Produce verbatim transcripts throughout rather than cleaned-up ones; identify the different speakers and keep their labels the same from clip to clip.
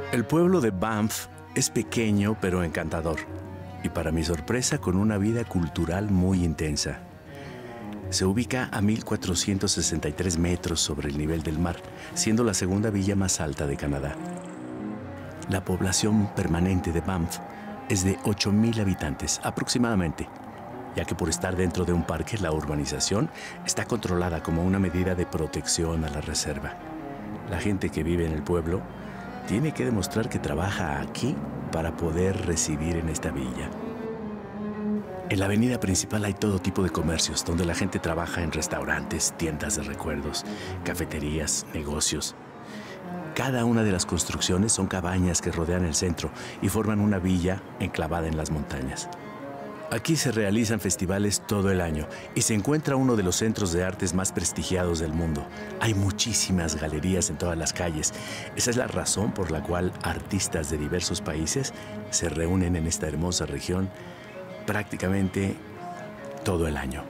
Speaker 1: El pueblo de Banff es pequeño pero encantador y, para mi sorpresa, con una vida cultural muy intensa. Se ubica a mil cuatrocientos sesenta y tres metros sobre el nivel del mar, siendo la segunda villa más alta de Canadá. La población permanente de Banff es de ocho mil habitantes aproximadamente, ya que por estar dentro de un parque, la urbanización está controlada como una medida de protección a la reserva. La gente que vive en el pueblo tiene que demostrar que trabaja aquí para poder residir en esta villa. En la avenida principal hay todo tipo de comercios, donde la gente trabaja en restaurantes, tiendas de recuerdos, cafeterías, negocios. Cada una de las construcciones son cabañas que rodean el centro y forman una villa enclavada en las montañas. Aquí se realizan festivales todo el año y se encuentra uno de los centros de artes más prestigiados del mundo. Hay muchísimas galerías en todas las calles. Esa es la razón por la cual artistas de diversos países se reúnen en esta hermosa región prácticamente todo el año.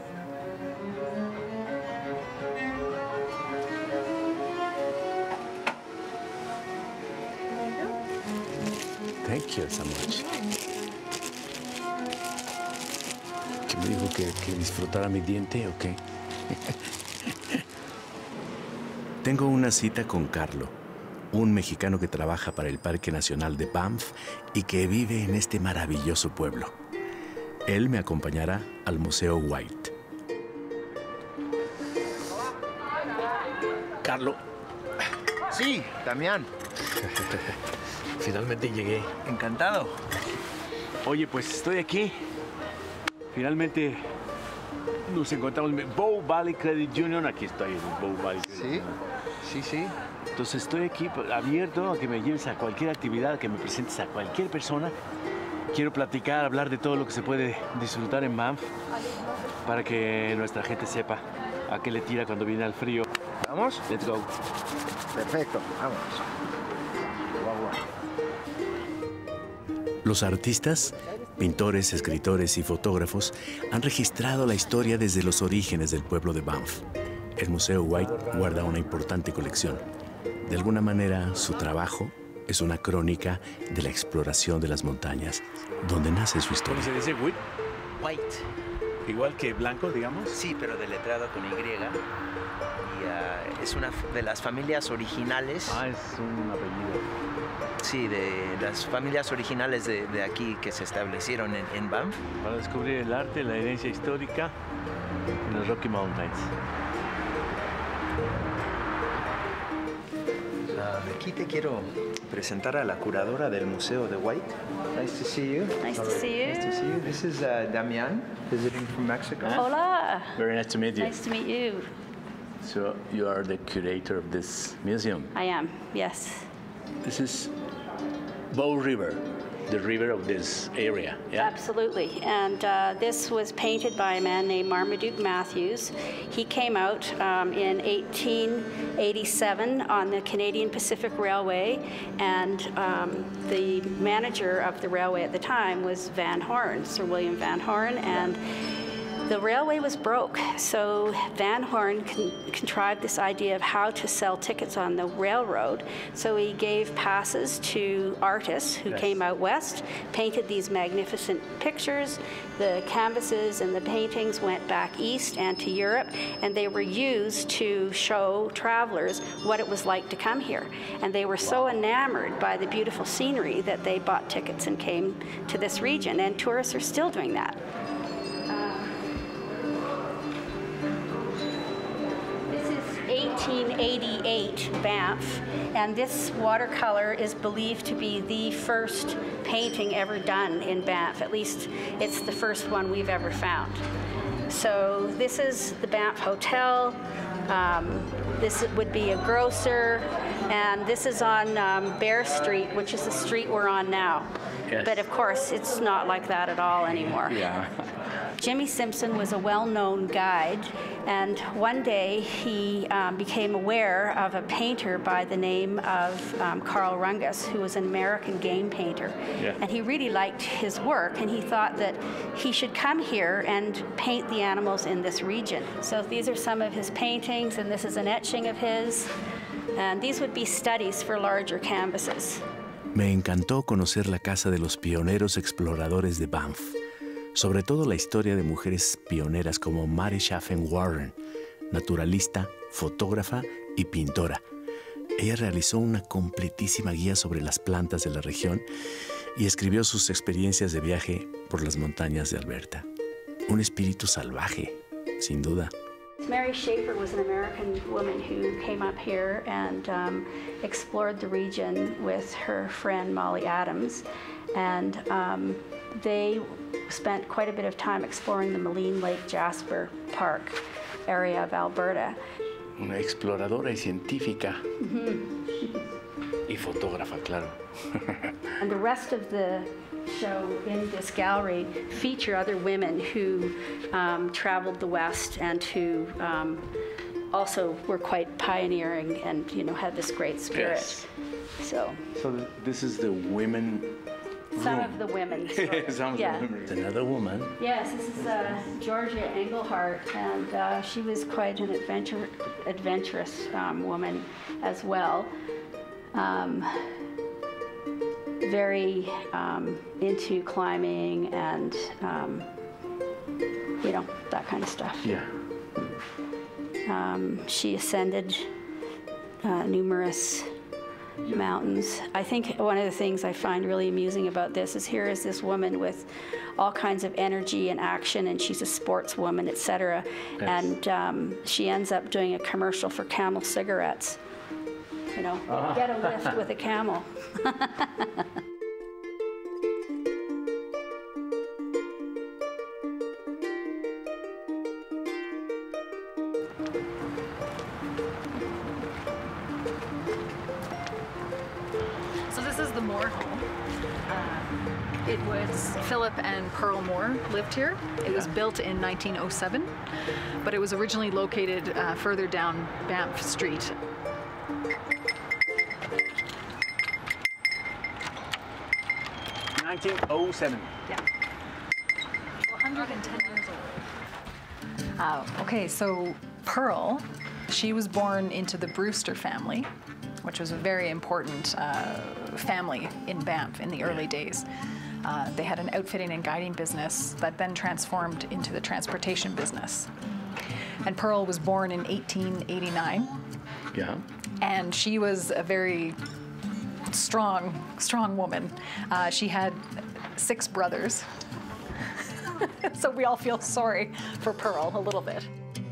Speaker 1: Thank you so much. ¿Que me dijo que, que disfrutara mi diente o qué? Tengo una cita con Carlo, un mexicano que trabaja para el Parque Nacional de Banff y que vive en este maravilloso pueblo. Él me acompañará al Museo White. Carlo.
Speaker 2: Sí, Damián.
Speaker 1: Finalmente llegué.
Speaker 2: Encantado.
Speaker 1: Oye, pues estoy aquí. Finalmente nos encontramos en Bow Valley Credit Union. Aquí estoy en Bow Valley Credit
Speaker 2: Sí,
Speaker 1: Union.
Speaker 2: sí, sí.
Speaker 1: Entonces estoy aquí abierto a que me lleves a cualquier actividad, a que me presentes a cualquier persona. Quiero platicar, hablar de todo lo que se puede disfrutar en Banff para que nuestra gente sepa a qué le tira cuando viene al frío.
Speaker 2: ¿Vamos?
Speaker 1: Let's go.
Speaker 2: Perfecto, vamos.
Speaker 1: Los artistas, pintores, escritores y fotógrafos han registrado la historia desde los orígenes del pueblo de Banff. El Museo White guarda una importante colección. De alguna manera, su trabajo es una crónica de la exploración de las montañas, donde nace su historia.
Speaker 3: ¿Se dice White?
Speaker 4: White.
Speaker 3: Igual que blanco, digamos.
Speaker 4: Sí, pero deletrado con Y. Y uh, es una de las familias originales.
Speaker 3: Ah, es un apellido.
Speaker 4: Sí, de las familias originales de, de aquí que se establecieron en, en Banff.
Speaker 3: Para descubrir el arte, la herencia histórica en los Rocky Mountains.
Speaker 4: Uh, aquí te quiero presentar a la curadora del Museo de White. Nice to see you.
Speaker 5: Nice to see you.
Speaker 4: Nice to see you. This is uh, Damián, visiting from Mexico.
Speaker 5: Hola.
Speaker 3: Very nice to meet you.
Speaker 5: Nice to meet you.
Speaker 3: So you are the curator of this museum.
Speaker 5: I am, yes.
Speaker 3: This is Bow River, the river of this area. Yeah.
Speaker 5: Absolutely. And uh, this was painted by a man named Marmaduke Matthews. He came out um, in eighteen eighty-seven on the Canadian Pacific Railway, and um, the manager of the railway at the time was Van Horn, Sir William Van Horn, and the railway was broke, so Van Horn con contrived this idea of how to sell tickets on the railroad. So he gave passes to artists who
Speaker 3: yes.
Speaker 5: came out west, painted these magnificent pictures. The canvases and the paintings went back east and to Europe, and they were used to show travelers what it was like to come here. And they were so enamored by the beautiful scenery that they bought tickets and came to this region, and tourists are still doing that. eighteen eighty-eight Banff, and this watercolor is believed to be the first painting ever done in Banff. At least it's the first one we've ever found. So this is the Banff Hotel. Um, this would be a grocer, and this is on um, Bear Street, which is the street we're on now.
Speaker 3: Yes.
Speaker 5: But of course, it's not like that at all anymore.
Speaker 3: Yeah.
Speaker 5: Jimmy Simpson was a well-known guide, and one day he um, became aware of a painter by the name of um, Carl Rungus, who was an American game painter.
Speaker 3: Yeah.
Speaker 5: And he really liked his work, and he thought that he should come here and paint the animals in this region. So these are some of his paintings, and this is an etching of his. And these would be studies for larger canvases.
Speaker 1: Me encantó conocer la casa de los pioneros exploradores de Banff, sobre todo la historia de mujeres pioneras como Mary Chaffin Warren, naturalista, fotógrafa y pintora. Ella realizó una completísima guía sobre las plantas de la región y escribió sus experiencias de viaje por las montañas de Alberta. Un espíritu salvaje, sin duda.
Speaker 5: Mary Schaefer was an American woman who came up here and um, explored the region with her friend Molly Adams, and um, they spent quite a bit of time exploring the Maligne Lake Jasper Park area of Alberta.
Speaker 1: Una exploradora y científica. Mm-hmm. Y fotógrafa, claro.
Speaker 5: And the rest of the show in this gallery feature other women who um, traveled the West and who um, also were quite pioneering and, you know, had this great spirit.
Speaker 1: Yes.
Speaker 5: So,
Speaker 1: So this is the women
Speaker 5: some
Speaker 1: room.
Speaker 5: of the women. Sort of.
Speaker 1: Some of
Speaker 5: Yeah.
Speaker 1: the women. Another woman.
Speaker 5: Yes, this is uh, Georgia Engelhardt, and uh, she was quite an adventure, adventurous um, woman as well. Um, very um, into climbing and, um, you know, that kind of stuff.
Speaker 1: Yeah.
Speaker 5: Um, she ascended uh, numerous mountains. I think one of the things I find really amusing about this is here is this woman with all kinds of energy and action, and she's a sportswoman, et cetera.
Speaker 1: Yes.
Speaker 5: And um, she ends up doing a commercial for Camel cigarettes. You know, get a lift with a camel.
Speaker 6: So this is the Moore home. Uh, it was Philip and Pearl Moore lived here. It was built in nineteen oh seven, but it was originally located uh, further down Banff Street.
Speaker 3: nineteen oh seven.
Speaker 6: Yeah. one hundred ten years old. Uh, okay, so Pearl, she was born into the Brewster family, which was a very important uh, family in Banff in the early days. Uh, they had an outfitting and guiding business that then transformed into the transportation business. And Pearl was born in eighteen eighty-nine,
Speaker 1: Yeah.
Speaker 6: and she was a very strong, strong woman. Uh, she had six brothers, so we all feel sorry for Pearl a little bit.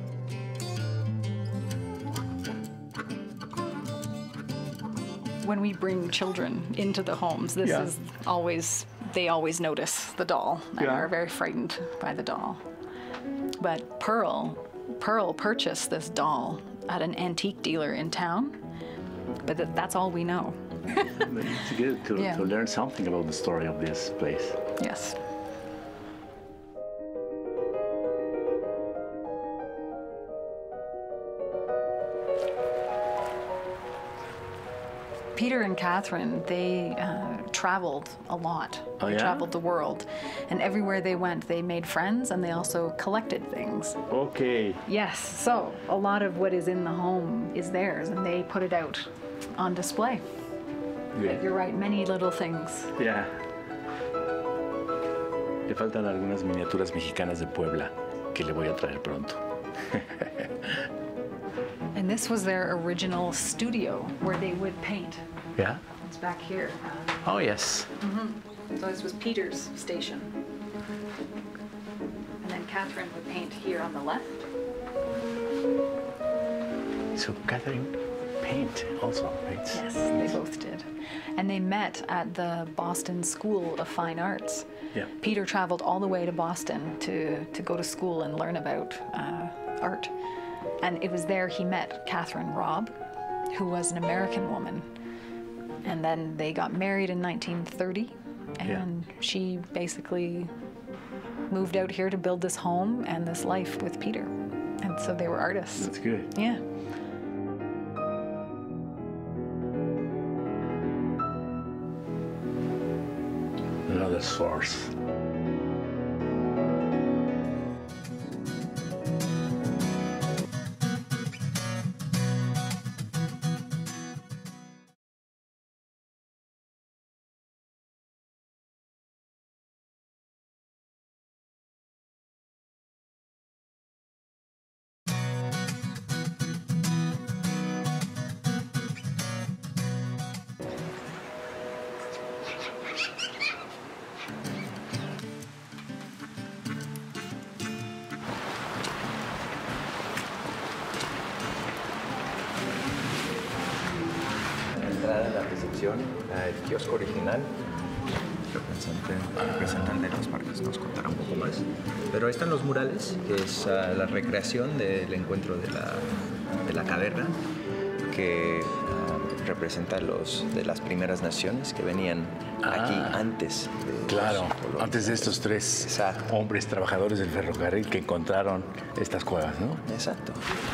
Speaker 6: When we bring children into the homes, this
Speaker 1: Yeah.
Speaker 6: is always, they always notice the doll and
Speaker 1: Yeah.
Speaker 6: are very frightened by the doll. But Pearl, Pearl purchased this doll at an antique dealer in town, but th- that's all we know.
Speaker 1: It's good to,
Speaker 6: Yeah.
Speaker 1: to learn something about the story of this place.
Speaker 6: Yes. Peter and Catherine, they uh, traveled a lot.
Speaker 1: Oh,
Speaker 6: they
Speaker 1: yeah?
Speaker 6: traveled the world. And everywhere they went, they made friends and they also collected things.
Speaker 1: Okay.
Speaker 6: Yes, so a lot of what is in the home is theirs and they put it out on display. But you're right, many little things.
Speaker 1: Yeah. Le faltan algunas miniaturas mexicanas de Puebla que le voy a traer pronto.
Speaker 6: And this was their original studio where they would paint.
Speaker 1: Yeah.
Speaker 6: It's back here.
Speaker 1: Oh, yes.
Speaker 6: So this was Peter's station. And then Catherine would paint here on the left.
Speaker 1: So Catherine paint also, right?
Speaker 6: Yes, they both did. And they met at the Boston School of Fine Arts.
Speaker 1: Yeah.
Speaker 6: Peter traveled all the way to Boston to, to go to school and learn about uh, art. And it was there he met Catherine Robb, who was an American woman. And then they got married in nineteen thirty, and
Speaker 1: Yeah.
Speaker 6: she basically moved out here to build this home and this life with Peter. And so they were artists.
Speaker 1: That's good.
Speaker 6: Yeah.
Speaker 1: Another source.
Speaker 4: recepción, el kiosco original. El representante de los parques nos contará un poco más. Pero ahí están los murales, que es uh, la recreación del encuentro de la, de la caverna, que uh, representa los de las primeras naciones que venían ah, aquí antes. De
Speaker 1: claro, antes de estos tres
Speaker 4: Exacto.
Speaker 1: hombres trabajadores del ferrocarril que encontraron estas cuevas, ¿no?
Speaker 4: Exacto.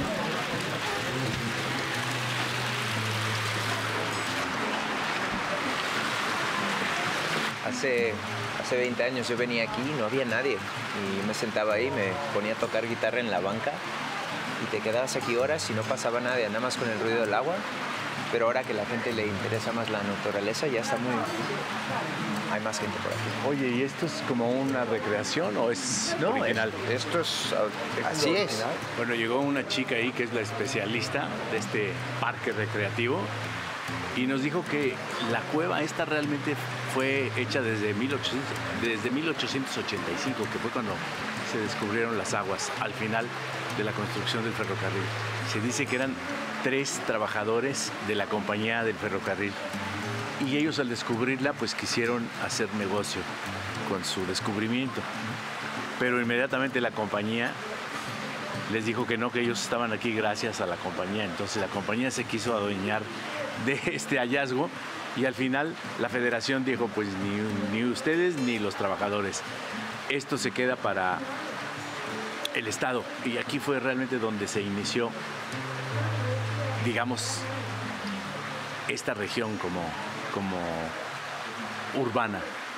Speaker 4: Hace, hace veinte años yo venía aquí y no había nadie. Y me sentaba ahí, me ponía a tocar guitarra en la banca y te quedabas aquí horas y no pasaba nadie, nada más con el ruido del agua. Pero ahora que a la gente le interesa más la naturaleza, ya está muy... hay más gente por aquí.
Speaker 1: Oye, ¿y esto es como una recreación o es
Speaker 4: no,
Speaker 1: original?
Speaker 4: Es, esto es... así es.
Speaker 1: Original. Bueno, llegó una chica ahí que es la especialista de este parque recreativo y nos dijo que la cueva esta realmente fue hecha desde, mil ochocientos, desde mil ochocientos ochenta y cinco, que fue cuando se descubrieron las aguas al final de la construcción del ferrocarril. Se dice que eran tres trabajadores de la compañía del ferrocarril y ellos al descubrirla pues quisieron hacer negocio con su descubrimiento, pero inmediatamente la compañía les dijo que no, que ellos estaban aquí gracias a la compañía. Entonces la compañía se quiso adueñar de este hallazgo y al final la federación dijo pues ni, ni ustedes ni los trabajadores, esto se queda para el Estado. Y aquí fue realmente donde se inició, digamos, esta región como, como urbana.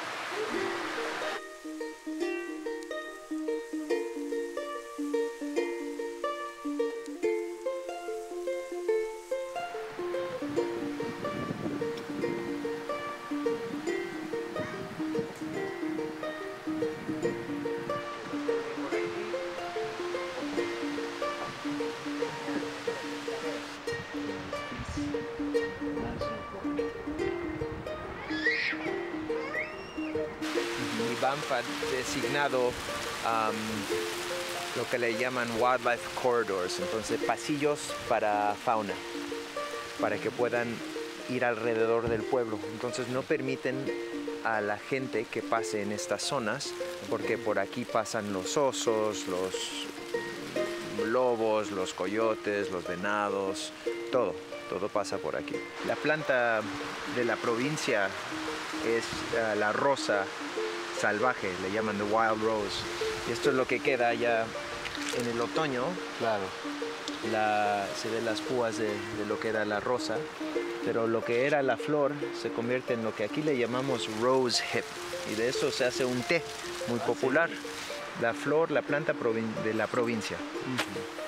Speaker 4: Banff ha designado um, lo que le llaman wildlife corridors, entonces pasillos para fauna, para que puedan ir alrededor del pueblo. Entonces no permiten a la gente que pase en estas zonas, porque por aquí pasan los osos, los lobos, los coyotes, los venados, todo, todo pasa por aquí. La planta de la provincia es uh, la rosa salvaje, le llaman the wild rose. Y esto es lo que queda ya en el otoño.
Speaker 1: Claro.
Speaker 4: La, se ven las púas de, de lo que era la rosa, pero lo que era la flor se convierte en lo que aquí le llamamos rose hip. Y de eso se hace un té muy popular. La flor, la planta de la provincia. Uh-huh.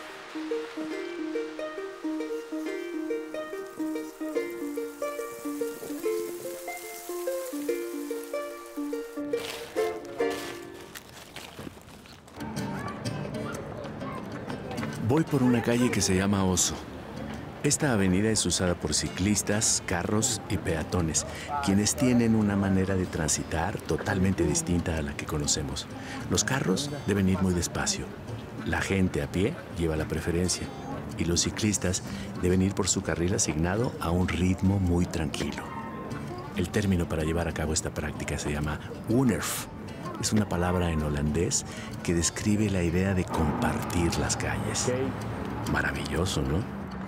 Speaker 1: Voy por una calle que se llama Oso. Esta avenida es usada por ciclistas, carros y peatones, quienes tienen una manera de transitar totalmente distinta a la que conocemos. Los carros deben ir muy despacio. La gente a pie lleva la preferencia y los ciclistas deben ir por su carril asignado a un ritmo muy tranquilo. El término para llevar a cabo esta práctica se llama woonerf. Es una palabra en holandés que describe la idea de compartir las calles. Maravilloso, ¿no?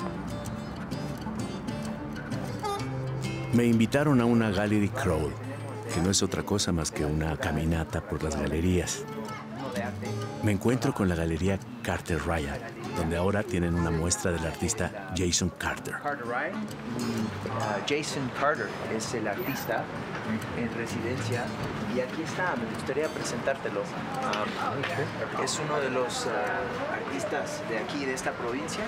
Speaker 1: Me invitaron a una gallery crawl, que no es otra cosa más que una caminata por las galerías. Me encuentro con la galería Carter Ryan, donde ahora tienen una muestra del artista Jason Carter.
Speaker 4: Carter Ryan. Uh, Jason Carter es el artista en residencia y aquí está, me gustaría presentártelo. Um, es uno de los uh, artistas de aquí, de esta provincia.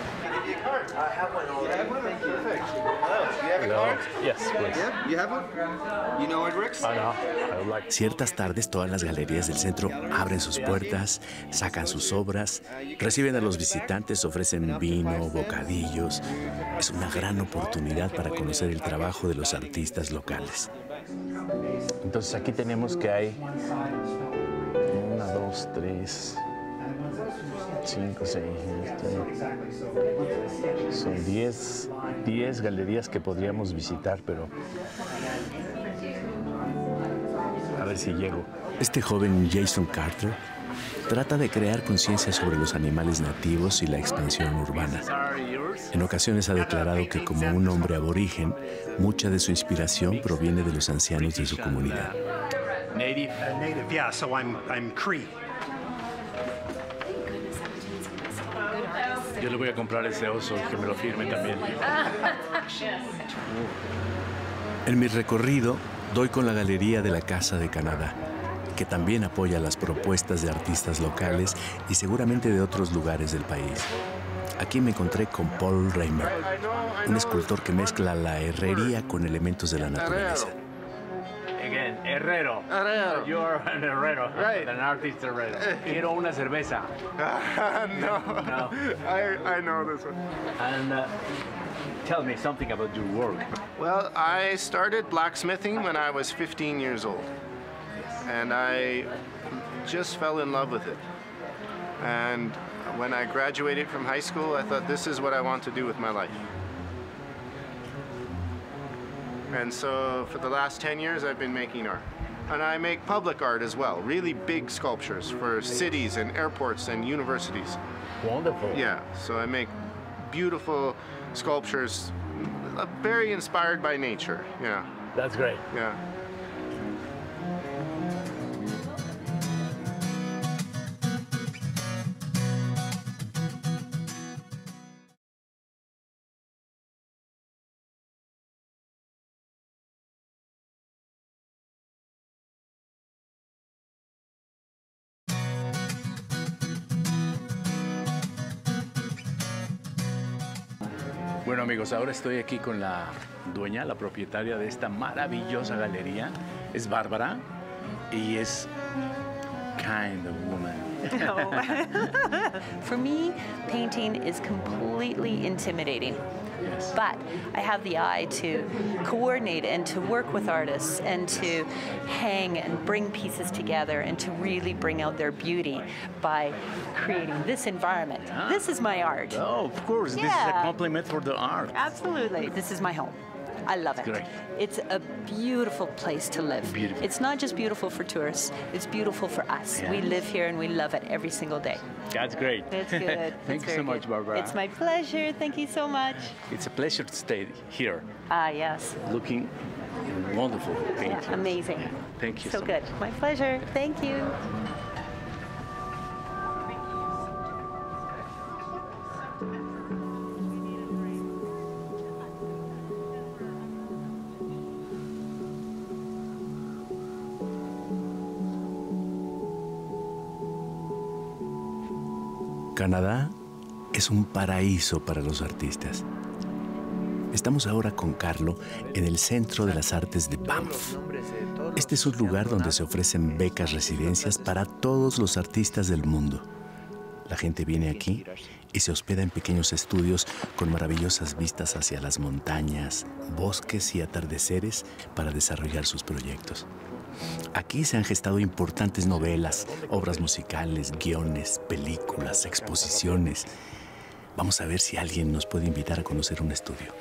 Speaker 1: Ciertas tardes todas las galerías del centro abren sus puertas, sacan sus obras, reciben a los visitantes, ofrecen vino, bocadillos. Es una gran oportunidad para conocer el trabajo de los artistas locales. Entonces aquí tenemos que hay una, dos, tres,
Speaker 3: cinco, seis, son diez, diez galerías que podríamos visitar, pero a ver si llego.
Speaker 1: Este joven Jason Carter trata de crear conciencia sobre los animales nativos y la expansión urbana. En ocasiones ha declarado que como un hombre aborigen, mucha de su inspiración proviene de los ancianos de su comunidad.
Speaker 3: Native?
Speaker 7: Uh, native, yeah, so I'm, I'm Cree.
Speaker 3: Yo le voy a comprar ese oso, que me lo firme también.
Speaker 1: En mi recorrido, doy con la Galería de la Casa de Canadá, que también apoya las propuestas de artistas locales y seguramente de otros lugares del país. Aquí me encontré con Paul Reimer, un escultor que mezcla la herrería con elementos de la naturaleza.
Speaker 3: Again, herrero.
Speaker 2: Herrero.
Speaker 3: You are an herrero.
Speaker 2: Right.
Speaker 3: An artist herrero. Quiero una cerveza.
Speaker 2: no,
Speaker 3: No.
Speaker 2: I, I know this one.
Speaker 3: And uh, tell me something about your work.
Speaker 7: Well, I started blacksmithing when I was fifteen years old. And I just fell in love with it. And when I graduated from high school, I thought this is what I want to do with my life. And so for the last ten years, I've been making art. And I make public art as well, really big sculptures for cities and airports and universities.
Speaker 3: Wonderful.
Speaker 7: Yeah, so I make beautiful sculptures, uh, very inspired by nature. Yeah,
Speaker 3: That's great.
Speaker 7: yeah.
Speaker 3: Bueno amigos, ahora estoy aquí con la dueña, la propietaria de esta maravillosa galería. Es Bárbara y es kind of woman.
Speaker 8: No. For me, painting is completely intimidating.
Speaker 3: Yes.
Speaker 8: But I have the eye to coordinate and to work with artists and to hang and bring pieces together and to really bring out their beauty by creating this environment.
Speaker 3: Yeah.
Speaker 8: This is my art.
Speaker 3: Oh, of course. This is a
Speaker 8: Yeah.
Speaker 3: compliment for the art.
Speaker 8: Absolutely. This is my home. I love it.
Speaker 3: Great.
Speaker 8: It's a beautiful place to live.
Speaker 3: Beautiful.
Speaker 8: It's not just beautiful for tourists, it's beautiful for us.
Speaker 3: Yeah.
Speaker 8: We live here and we love it every single day.
Speaker 3: That's great.
Speaker 8: That's good.
Speaker 3: Thank
Speaker 8: That's
Speaker 3: you so
Speaker 8: very
Speaker 3: much,
Speaker 8: good.
Speaker 3: Barbara.
Speaker 8: It's my pleasure. Thank you so much.
Speaker 3: It's a pleasure to stay here,
Speaker 8: Ah, yes.
Speaker 3: looking wonderful paintings.
Speaker 8: Yeah, amazing.
Speaker 3: Thank you
Speaker 8: So
Speaker 3: so
Speaker 8: good.
Speaker 3: much.
Speaker 8: My pleasure. Thank you.
Speaker 1: Canadá es un paraíso para los artistas. Estamos ahora con Carlo en el Centro de las Artes de Banff. Este es un lugar donde se ofrecen becas residencias para todos los artistas del mundo. La gente viene aquí y se hospeda en pequeños estudios con maravillosas vistas hacia las montañas, bosques y atardeceres para desarrollar sus proyectos. Aquí se han gestado importantes novelas, obras musicales, guiones, películas, exposiciones. Vamos a ver si alguien nos puede invitar a conocer un estudio.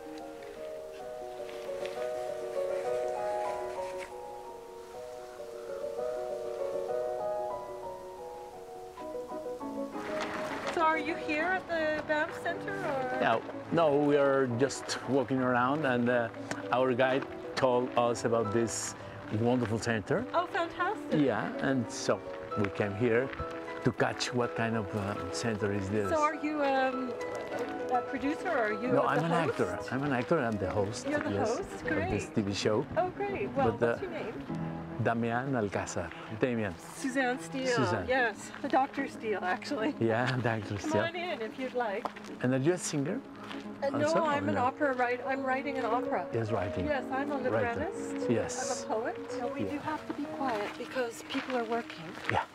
Speaker 9: So are you here at the Banff Center? Or?
Speaker 3: Yeah, no, we are just walking around and uh, our guide told us about this wonderful center.
Speaker 9: Oh, fantastic.
Speaker 3: Yeah, and so we came here to catch what kind of uh, center is this.
Speaker 9: So are you um, a producer or are you
Speaker 3: No,
Speaker 9: the
Speaker 3: I'm an
Speaker 9: host?
Speaker 3: actor. I'm an actor and the host,
Speaker 9: You're the
Speaker 3: yes,
Speaker 9: host?
Speaker 3: of
Speaker 9: Great.
Speaker 3: this T V show.
Speaker 9: Oh, great. Well,
Speaker 3: But, uh,
Speaker 9: what's your name?
Speaker 3: Damian Alcázar. Damian.
Speaker 9: Suzanne Steele.
Speaker 3: Suzanne.
Speaker 9: Yes, the Doctor Steele, actually.
Speaker 3: Yeah, the actor
Speaker 9: Come
Speaker 3: still.
Speaker 9: on in if you'd like.
Speaker 3: And are you a singer?
Speaker 9: Uh, no,
Speaker 3: Also,
Speaker 9: I'm
Speaker 3: or
Speaker 9: an
Speaker 3: no?
Speaker 9: opera writer. I'm writing an opera.
Speaker 3: Yes, writing.
Speaker 9: Yes, I'm a
Speaker 3: Writer.
Speaker 9: librettist.
Speaker 3: Yes.
Speaker 9: I'm a poet. So we
Speaker 3: Yeah.
Speaker 9: do have to be quiet because people are working.
Speaker 3: Yeah.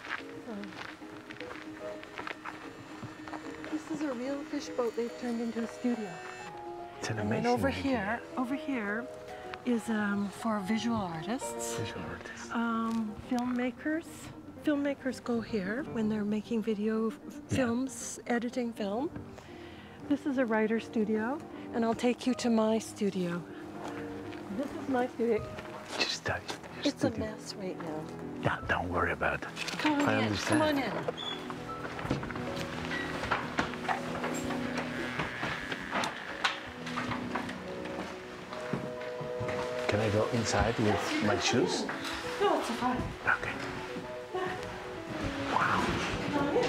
Speaker 9: This is a real fish boat they've turned into a studio.
Speaker 3: It's an
Speaker 9: And
Speaker 3: amazing
Speaker 9: then over
Speaker 3: idea.
Speaker 9: here, over here is um, for visual artists,
Speaker 3: Visual artist.
Speaker 9: um, filmmakers,
Speaker 10: filmmakers go here when they're making video f- films, yeah. editing film. This is a writer studio, and I'll take you to my studio. This is my studio.
Speaker 3: Your study. Your
Speaker 10: it's
Speaker 3: studio.
Speaker 10: a mess right now.
Speaker 3: Yeah, don't worry about it.
Speaker 10: Come on
Speaker 3: I
Speaker 10: in.
Speaker 3: understand.
Speaker 10: Come on in.
Speaker 3: Can I go inside with my shoes?
Speaker 10: No, it's fine.
Speaker 3: Okay. Wow.
Speaker 10: Come on in.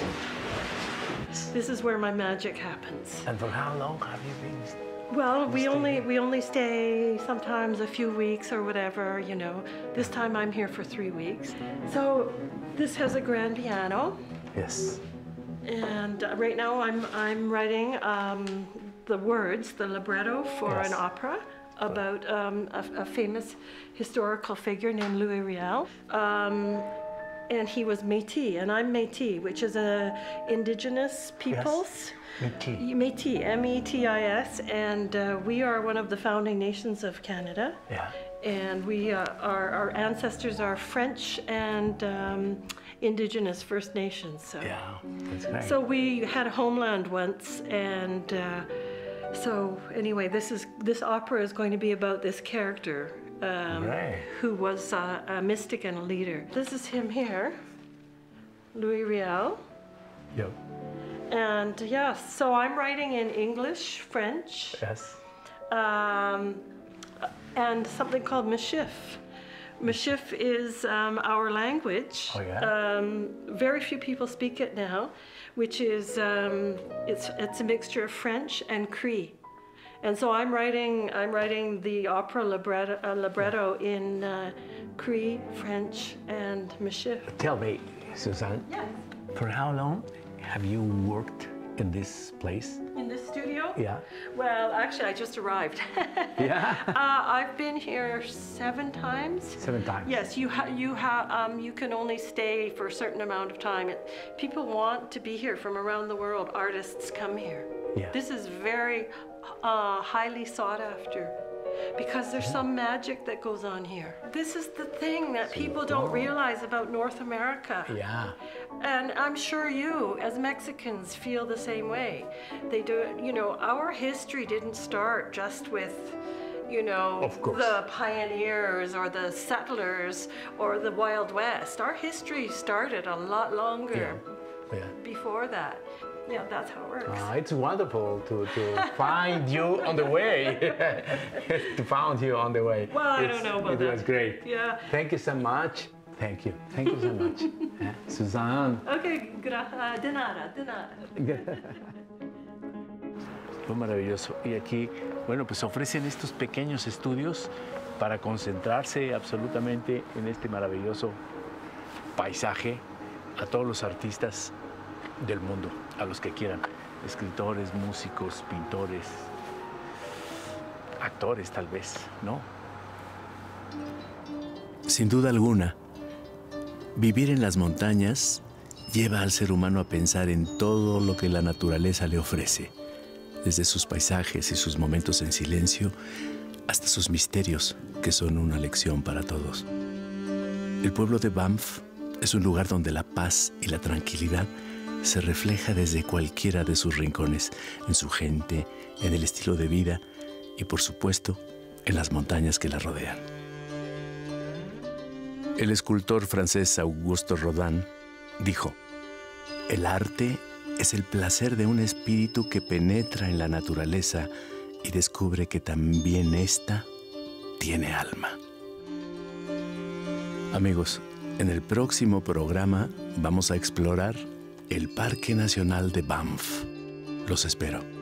Speaker 10: This is where my magic happens.
Speaker 3: And for how long have you been?
Speaker 10: Well, we only we only stay sometimes a few weeks or whatever, you know. This time I'm here for three weeks. So this has a grand piano.
Speaker 3: Yes.
Speaker 10: And uh, right now I'm I'm writing um, the words, the libretto for
Speaker 3: Yes.
Speaker 10: an opera about um, a, a famous historical figure named Louis Riel. Um, and he was Métis, and I'm Métis, which is a indigenous peoples.
Speaker 3: Métis.
Speaker 10: Métis, M E T I S, and uh, we are one of the founding nations of Canada.
Speaker 3: Yeah.
Speaker 10: And we, uh, our, our ancestors are French and um, Indigenous First Nations. So.
Speaker 3: Yeah, that's great.
Speaker 10: So we had a homeland once, and uh, so anyway, this is this opera is going to be about this character um,
Speaker 3: Right.
Speaker 10: who was uh, a mystic and a leader. This is him here, Louis Riel.
Speaker 3: Yep.
Speaker 10: And yeah, so I'm writing in English, French,
Speaker 3: Yes.
Speaker 10: um, and something called Mashif. Mashif is um, our language.
Speaker 3: Oh, yeah?
Speaker 10: Um, very few people speak it now, which is um, it's it's a mixture of French and Cree. And so I'm writing I'm writing the opera libretto, uh, libretto in uh, Cree, French, and Mashif.
Speaker 3: Tell me, Suzanne,
Speaker 10: Yes.
Speaker 3: for how long have you worked in this place?
Speaker 10: In the studio?
Speaker 3: Yeah.
Speaker 10: Well, actually, I just arrived.
Speaker 3: Yeah.
Speaker 10: uh, I've been here seven times.
Speaker 3: Seven times.
Speaker 10: Yes, you ha- you have um, you can only stay for a certain amount of time. It, people want to be here from around the world. Artists come here.
Speaker 3: Yeah.
Speaker 10: This is very uh, highly sought after because there's some magic that goes on here. This is the thing that people don't realize about North America.
Speaker 3: Yeah.
Speaker 10: And I'm sure you, as Mexicans, feel the same way. They do, you know, our history didn't start just with, you know,
Speaker 3: Of course.
Speaker 10: the pioneers or the settlers or the Wild West. Our history started a lot longer
Speaker 3: Yeah.
Speaker 10: before that. Yeah, that's how it works.
Speaker 3: Uh, it's wonderful to, to find you on the way. To find you on the way.
Speaker 10: Well, I
Speaker 3: It's-
Speaker 10: don't know about
Speaker 3: it
Speaker 10: that.
Speaker 3: It was great.
Speaker 10: Yeah.
Speaker 3: Thank you so much. Thank you. Thank you so much. Eh, Suzanne.
Speaker 10: Okay, gra- uh, de nada, de nada.
Speaker 3: Fue maravilloso. Y aquí, bueno, pues ofrecen estos pequeños estudios para concentrarse absolutamente en este maravilloso paisaje a todos los artistas del mundo, a los que quieran, escritores, músicos, pintores, actores tal vez, ¿no?
Speaker 1: Sin duda alguna, vivir en las montañas lleva al ser humano a pensar en todo lo que la naturaleza le ofrece, desde sus paisajes y sus momentos en silencio hasta sus misterios, que son una lección para todos. El pueblo de Banff es un lugar donde la paz y la tranquilidad se refleja desde cualquiera de sus rincones, en su gente, en el estilo de vida y, por supuesto, en las montañas que la rodean. El escultor francés Auguste Rodin dijo: «El arte es el placer de un espíritu que penetra en la naturaleza y descubre que también ésta tiene alma». Amigos, en el próximo programa vamos a explorar el Parque Nacional de Banff. Los espero.